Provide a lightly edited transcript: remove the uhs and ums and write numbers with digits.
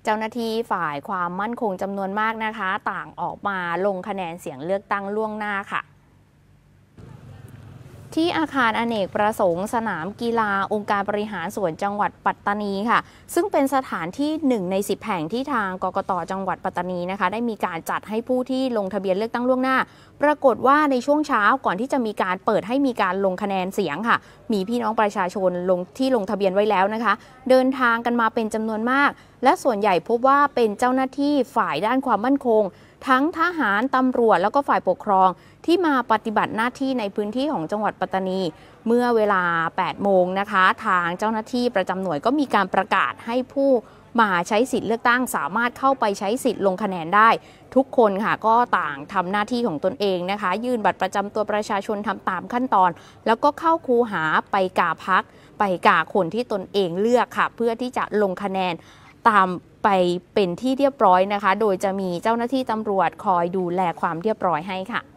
เจ้าหน้าที่ฝ่ายความมั่นคงจำนวนมากนะคะต่างออกมาลงคะแนนเสียงเลือกตั้งล่วงหน้าค่ะที่อาคารอเนกประสงค์สนามกีฬาองค์การบริหารส่วนจังหวัดปัตตานีค่ะซึ่งเป็นสถานที่1 ใน 10 แห่งที่ทางกกต.จังหวัดปัตตานีนะคะได้มีการจัดให้ผู้ที่ลงทะเบียนเลือกตั้งล่วงหน้าปรากฏว่าในช่วงเช้าก่อนที่จะมีการเปิดให้มีการลงคะแนนเสียงค่ะมีพี่น้องประชาชนที่ลงทะเบียนไว้แล้วนะคะเดินทางกันมาเป็นจำนวนมากและส่วนใหญ่พบว่าเป็นเจ้าหน้าที่ฝ่ายด้านความมั่นคงทั้งทหารตำรวจแล้วก็ฝ่ายปกครองที่มาปฏิบัติหน้าที่ในพื้นที่ของจังหวัดปัตตานีเมื่อเวลา 8 โมงนะคะทางเจ้าหน้าที่ประจำหน่วยก็มีการประกาศให้ผู้มาใช้สิทธิ์เลือกตั้งสามารถเข้าไปใช้สิทธิ์ลงคะแนนได้ทุกคนค่ะก็ต่างทำหน้าที่ของตนเองนะคะยื่นบัตรประจำตัวประชาชนทำตามขั้นตอนแล้วก็เข้าคูหาไปกาพรรคไปกาคนที่ตนเองเลือกค่ะเพื่อที่จะลงคะแนนตามไปเป็นที่เรียบร้อยนะคะโดยจะมีเจ้าหน้าที่ตำรวจคอยดูแลความเรียบร้อยให้ค่ะ